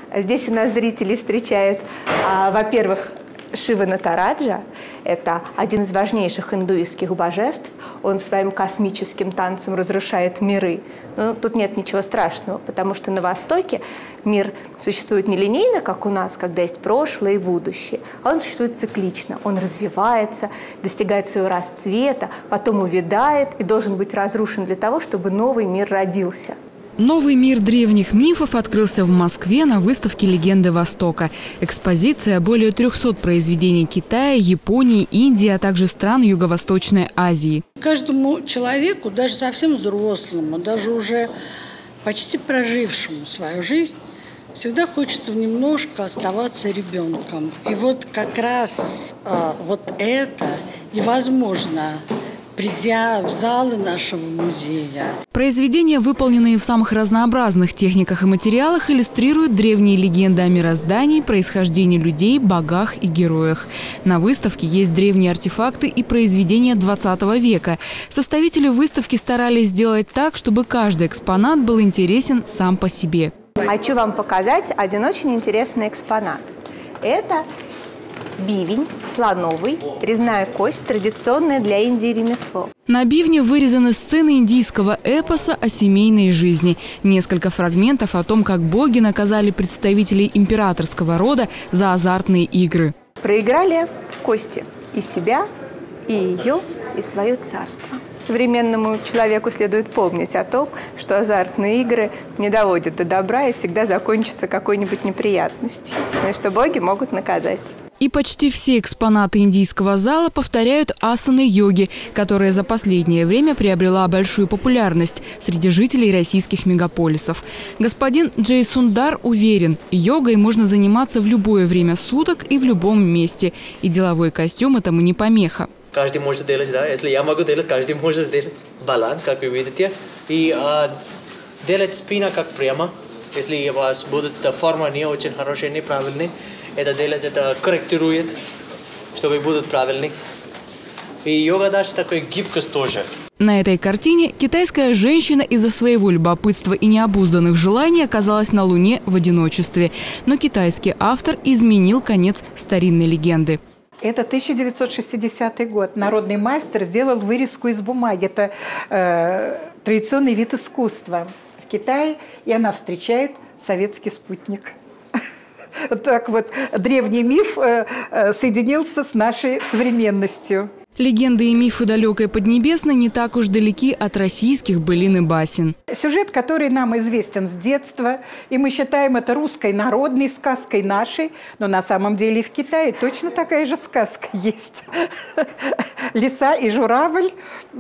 Здесь у нас зрители встречают, во-первых, Шива Натараджа. Это один из важнейших индуистских божеств. Он своим космическим танцем разрушает миры. Но тут нет ничего страшного, потому что на Востоке мир существует не линейно, как у нас, когда есть прошлое и будущее, а он существует циклично. Он развивается, достигает своего расцвета, потом увядает и должен быть разрушен для того, чтобы новый мир родился. Новый мир древних мифов открылся в Москве на выставке «Легенды Востока». Экспозиция более 300 произведений Китая, Японии, Индии, а также стран Юго-Восточной Азии. Каждому человеку, даже совсем взрослому, даже уже почти прожившему свою жизнь, всегда хочется немножко оставаться ребенком. И вот как раз вот это и возможно, придя в залы нашего музея. Произведения, выполненные в самых разнообразных техниках и материалах, иллюстрируют древние легенды о мироздании, происхождении людей, богах и героях. На выставке есть древние артефакты и произведения 20 века. Составители выставки старались сделать так, чтобы каждый экспонат был интересен сам по себе. Хочу вам показать один очень интересный экспонат. Это бивень слоновый, резная кость, традиционное для Индии ремесло. На бивне вырезаны сцены индийского эпоса о семейной жизни. Несколько фрагментов о том, как боги наказали представителей императорского рода за азартные игры. Проиграли в кости и себя, и ее, и свое царство. Современному человеку следует помнить о том, что азартные игры не доводят до добра и всегда закончатся какой-нибудь неприятностью, и что боги могут наказать. И почти все экспонаты индийского зала повторяют асаны йоги, которая за последнее время приобрела большую популярность среди жителей российских мегаполисов. Господин Джей Сундар уверен, йогой можно заниматься в любое время суток и в любом месте. И деловой костюм этому не помеха. Каждый может делать, да, если я могу делать, каждый может сделать. Баланс, как вы видите, и делать спина как прямо. Если у вас будет форма не очень хорошая, неправильная, это делать, это корректирует, чтобы будут правильные. И йога даже такой гибкость тоже. На этой картине китайская женщина из-за своего любопытства и необузданных желаний оказалась на Луне в одиночестве. Но китайский автор изменил конец старинной легенды. Это 1960 год. Народный мастер сделал вырезку из бумаги. Это традиционный вид искусства в Китае. И она встречает советский спутник. Вот так вот древний миф соединился с нашей современностью. Легенды и мифы далекой Поднебесной не так уж далеки от российских былин и басен. Сюжет, который нам известен с детства, и мы считаем это русской народной сказкой нашей, но на самом деле в Китае точно такая же сказка есть. Лиса и журавль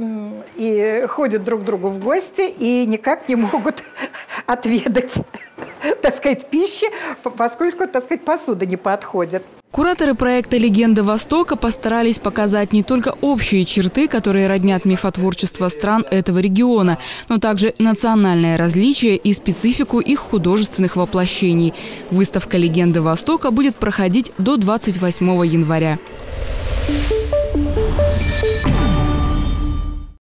и ходят друг к другу в гости и никак не могут отведать, так сказать, пищи, поскольку, так сказать, посуда не подходит. Кураторы проекта «Легенды Востока» постарались показать не только общие черты, которые роднят мифотворчество стран этого региона, но также национальное различие и специфику их художественных воплощений. Выставка «Легенды Востока» будет проходить до 28 января.